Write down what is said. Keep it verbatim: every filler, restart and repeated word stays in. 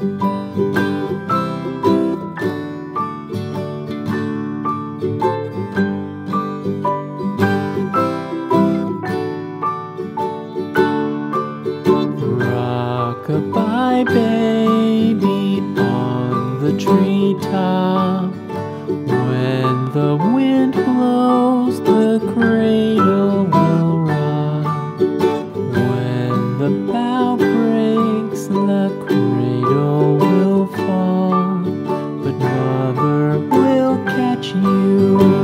Rock-a-bye baby on the treetop. When the wind blows, the cradle will rock. When the bough breaks, the cradle will fall. But mother will catch you